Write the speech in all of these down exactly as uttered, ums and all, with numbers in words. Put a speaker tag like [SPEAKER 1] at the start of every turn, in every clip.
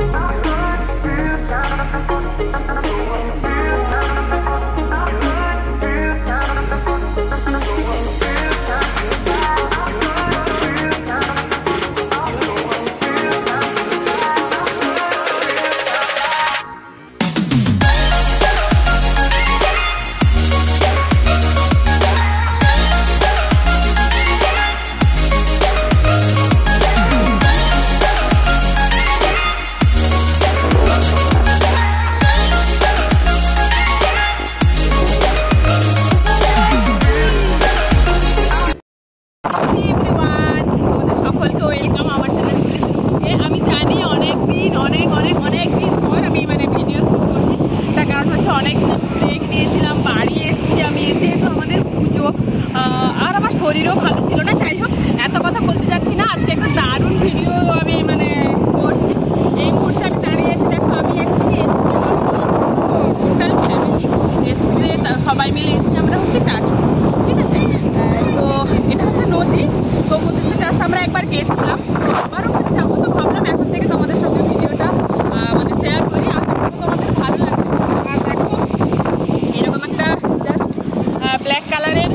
[SPEAKER 1] শরীরও ভালো ছিল না। যাই হোক, এত কথা বলতে যাচ্ছি না। আজকে একটা দারুণ ভিডিও আমি মানে করছি। এই মুহূর্তে আমি দাঁড়িয়ে আছি, দেখো আমি একদিকে এসেছি, টোটাল ফ্যামিলি এসছে, সবাই মিলে এসছি। আমরা হচ্ছে তাজপুর, ঠিক আছে? তো এটা হচ্ছে নদী, সমুদ্রতে জাস্ট আমরা একবার গেছিলাম, তো আবার ওখানে যাবো। তো ভাবলাম এখন থেকে তোমাদের সঙ্গে ভিডিওটা মানে শেয়ার করি, আর তোমাদের ভালো লাগবে। আর দেখো এরকম একটা জাস্ট ব্ল্যাক কালারের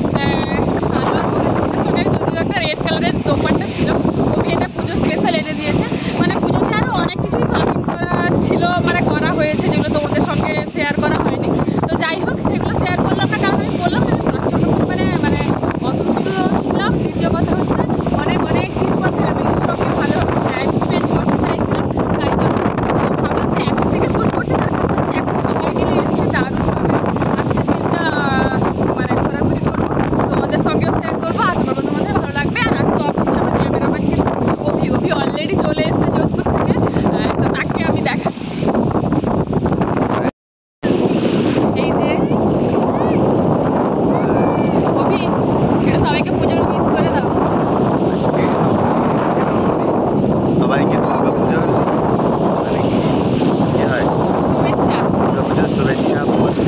[SPEAKER 1] রেড কালারের দোপাট্টা ছিল, ওকে এটা পুজো স্পেশাল এনে দিয়েছে। মানে পুজোতে আরও অনেক কিছুই শপিং করা ছিল, মানে করা হয়েছে, যেগুলো তোমাদের সঙ্গে শেয়ার করা হয়নি। তো যাই হোক, সেগুলো শেয়ার করলাম না, কারণ আমি বললাম মানে মানে অসুস্থ ছিলাম। দ্বিতীয় কথা হচ্ছে অনেক অনেক দিন পর ফ্যামিলির সঙ্গে ভালোভাবে টাইম স্পেন্ড করতে চাইছিলাম, তাই জন্য ভাবলাম যে এখন থেকে শুট করছে, তারপর হচ্ছে এখন সবাই মিলে এসছে দারুণভাবে আজকের দিনটা মানে ঘোরাঘুরি করবো, তোমাদের সঙ্গেও শেয়ার করবো। আশা করবো তোমাদের ভালো লাগবে। আর আজকে অবশ্যই আমার ক্যামেরাম্যান কিন্তু অভি অভি অলরেডি চলে এসছে যোধপুর থেকে, তো তাকে আমি দেখাচ্ছি। এই যে অভি, এটা সবাইকে পুজোর উইশ করে দাও।
[SPEAKER 2] সবাইকে দুর্গা পুজোর
[SPEAKER 1] শুভেচ্ছা,
[SPEAKER 2] দুর্গা পুজোর শুভেচ্ছা।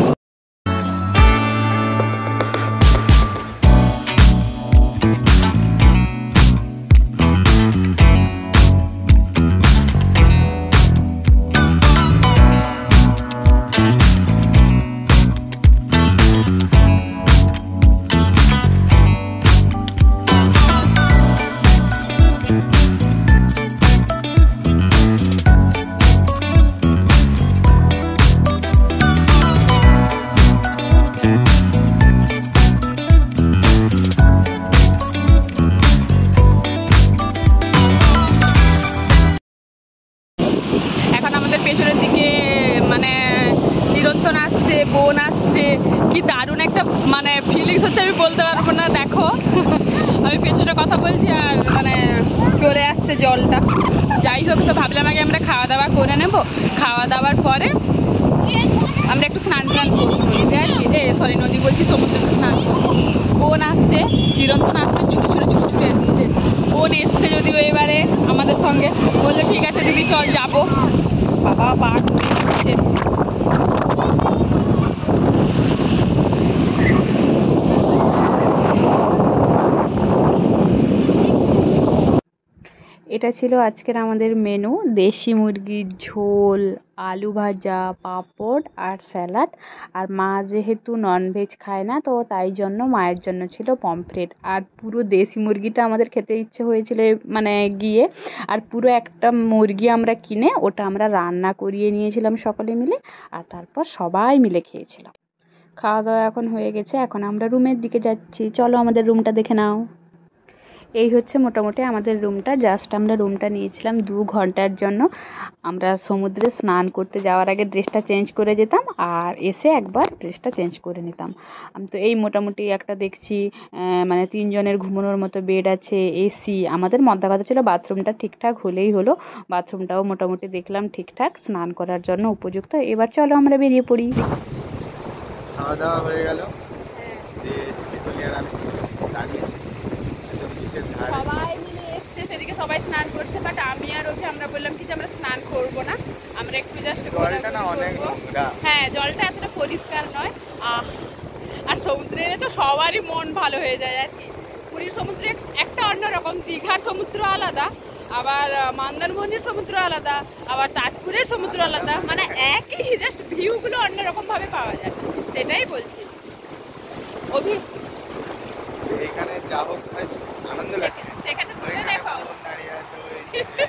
[SPEAKER 1] পেছনের দিকে মানে নিরঞ্জন আসছে, বোন আসছে, কি দারুণ একটা মানে ফিলিংস হচ্ছে, আমি বলতে পারবো না। দেখো আমি পেছনে কথা বলছি আর মানে চলে আসছে জলটা। যাই হোক, তো ভাবলাম আগে আমরা খাওয়া দাওয়া করে নেব, খাওয়া দাওয়ার পরে আমরা একটু স্নান টান এ সরি নদী বলছি, সমুদ্রে স্নান করবো। বোন আসছে, চিরন্তন আসছে, ছুটে ছুটে ছুটে ছুটে এসছে। বোন এসছে যদিও এবারে আমাদের সঙ্গে, বললো ঠিক আছে দিদি চল যাবো। বাবা পা হচ্ছে এটা ছিল আজকের আমাদের মেনু। দেশি মুরগির ঝোল, আলু ভাজা, পাঁপড় আর স্যালাড। আর মা যেহেতু ননভেজ খায় না, তো তাই জন্য মায়ের জন্য ছিল পমফ্রেট। আর পুরো দেশি মুরগিটা আমাদের খেতে ইচ্ছে হয়েছিল মানে গিয়ে, আর পুরো একটা মুরগি আমরা কিনে ওটা আমরা রান্না করিয়ে নিয়েছিলাম সকলে মিলে, আর তারপর সবাই মিলে খেয়েছিলাম। খাওয়া দাওয়া এখন হয়ে গেছে, এখন আমরা রুমের দিকে যাচ্ছি। চলো আমাদের রুমটা দেখে নাও। এই হচ্ছে মোটামুটি আমাদের রুমটা। জাস্ট আমরা রুমটা নিয়েছিলাম দু ঘন্টার জন্য। আমরা সমুদ্রে স্নান করতে যাওয়ার আগে ড্রেসটা চেঞ্জ করে যেতাম, আর এসে একবার ড্রেসটা চেঞ্জ করে নিতাম। তো এই মোটামুটি একটা দেখছি মানে তিনজনের ঘুমানোর মতো বেড আছে, এসি। আমাদের মধ্যা কথা ছিল বাথরুমটা ঠিকঠাক হলেই হলো। বাথরুমটাও মোটামুটি দেখলাম ঠিকঠাক, স্নান করার জন্য উপযুক্ত। এবার চলো আমরা বেরিয়ে পড়ি।
[SPEAKER 2] খাওয়া দাওয়া হয়ে গেল, দাঁড়িয়েছি
[SPEAKER 1] সবাই মিলে এসছে, সেদিকে সবাই স্নান করছে, বাট আমি আর ওকে আমরা বললাম কি যে আমরা স্নান করবো না, আমরা একটু জাস্ট
[SPEAKER 2] জলটা না অনেক নোংরা।
[SPEAKER 1] হ্যাঁ, জলটা এতটা পরিষ্কার নয়। আর সমুদ্রে তো সবারই মন ভালো হয়ে যায় আর কি। পুরীর সমুদ্রে একটা অন্যরকম, দীঘার সমুদ্র আলাদা, আবার মন্দারমণির সমুদ্র আলাদা, আবার তাজপুরের সমুদ্র আলাদা, মানে একই, জাস্ট ভিউগুলো অন্যরকম ভাবে পাওয়া যায়, সেটাই বলছি। অভি
[SPEAKER 2] এইখানে যা হোক বেশ আনন্দ লাগছে।
[SPEAKER 1] সেখানে তুলে
[SPEAKER 2] ওইখানে
[SPEAKER 1] দেখাও।
[SPEAKER 2] বোন দাঁড়িয়ে আছে, ওই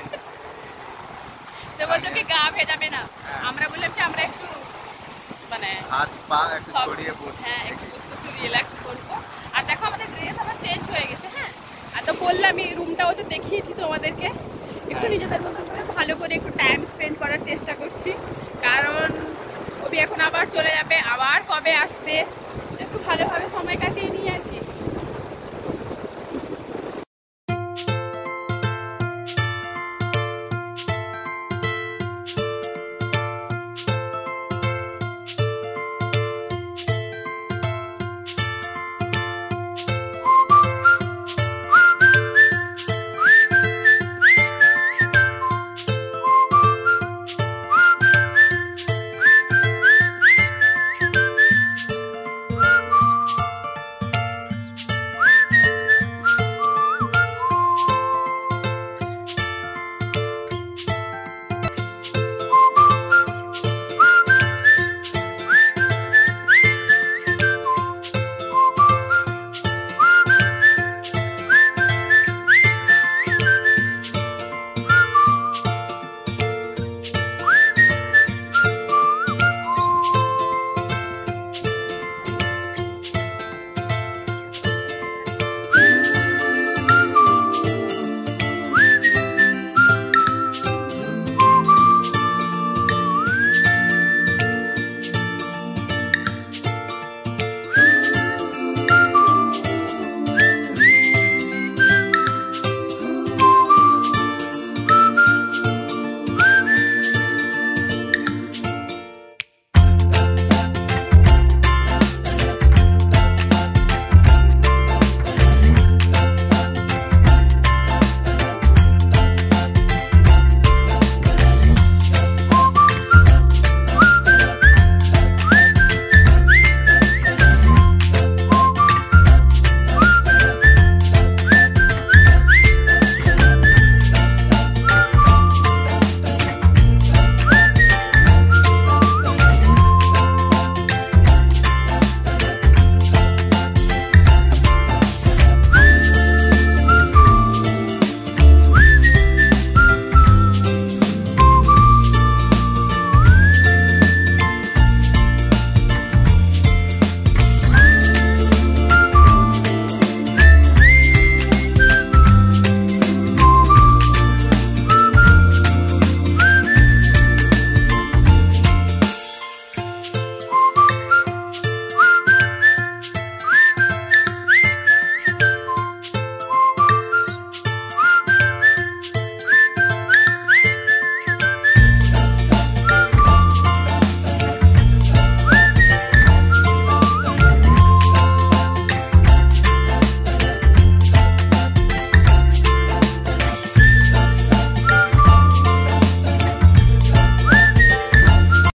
[SPEAKER 1] সে বললো কি গা ভেজাবে না,
[SPEAKER 2] হ্যাঁ।
[SPEAKER 1] আমরা বললাম যে আমরা একটু মানে
[SPEAKER 2] হাত পা একটু
[SPEAKER 1] সব-
[SPEAKER 2] ছড়িয়ে বসে।
[SPEAKER 1] হ্যাঁ একটু বসে একটু রিল্যাক্স করবো। আর দেখো আমাদের ড্রেস আবার চেঞ্জ হয়ে গেছে। হ্যাঁ, আর তো বললামই, রুমটাও তো দেখিয়েছি তোমাদেরকে। একটু
[SPEAKER 2] হ্যাঁ।
[SPEAKER 1] নিজেদের মতন করে ভালো করে একটু টাইম স্পেন্ড করার চেষ্টা করছি, কারণ ওবি এখন আবার চলে যাবে, আবার কবে আসবে, একটু ভালোভাবে সময় কাটিয়ে নিই আর কি।